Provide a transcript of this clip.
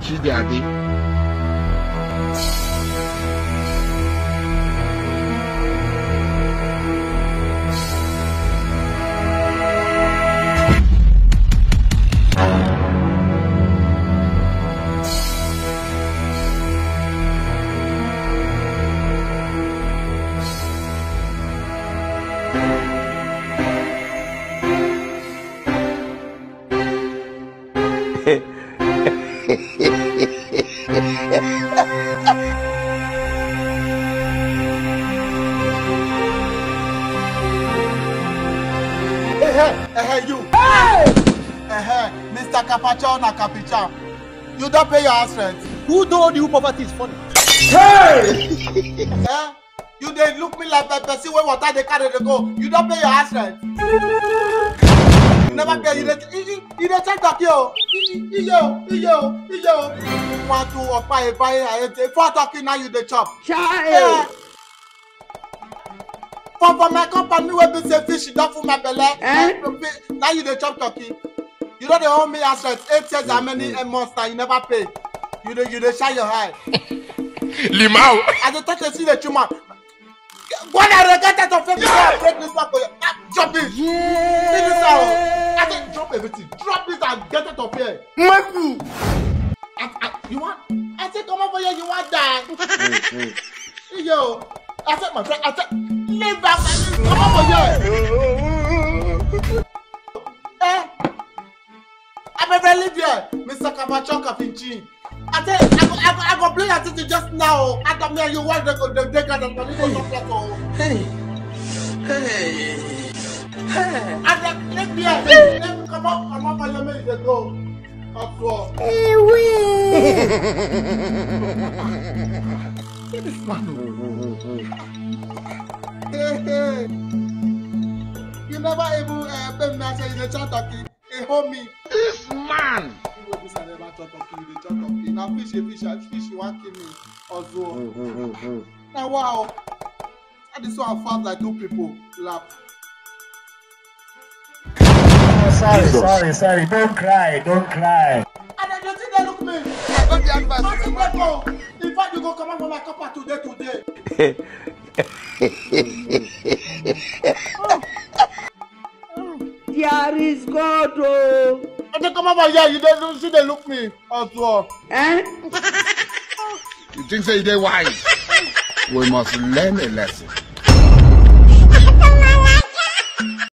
Chidi Abi. You. Hey! Mr. Capacho na Capicha. You don't pay your house rent. Who told you poverty is funny? Hey! You dey look me like a person when water they carry to go. You don't pay your house rent. You never pay. You dey check talk yo. Yo. Want to buy. For talking now you dey chop. Child. For my company wey be say fish don full my belle. Now you dey chop turkey. You know they owe me as 8 years how many months now you never pay. You dey shine your eye. Limau. I dey touch the see the chuma. When I regret that of everything, I break this back for you. Drop it. Yeah. Leave this out. I said drop everything. Drop this and get it up here. Maku. You want? I said come over here. You want die? Yo. I said my friend. I said leave back. Come over here. I'm ever live here, Mr. Capacho Cafinci. I said I go play at it just now. I don't know you want to go take out the police. Hey. I said leave here. Let me come up and let me go. This man. Hey. You never even pay me as a chat. Hey, homie. This man. Now fish you want kill me also. Now wow. And this one fast like 2 people laugh. Oh, sorry. Don't cry. And then you think they look me. Don't be advised. In fact, you go come out for my copper today. There is God. Oh. And they come over here, you don't see they look me as well. You think say they wise? We must learn a lesson.